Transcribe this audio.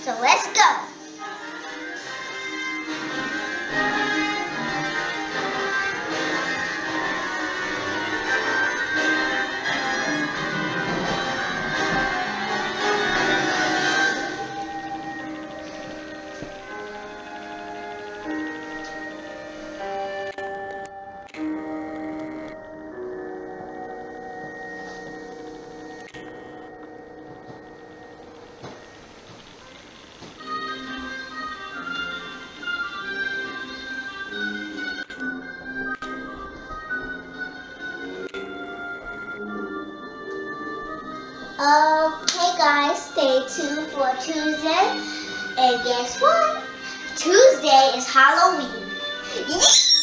So let's go. Okay guys, stay tuned for Tuesday. And guess what? Tuesday is Halloween.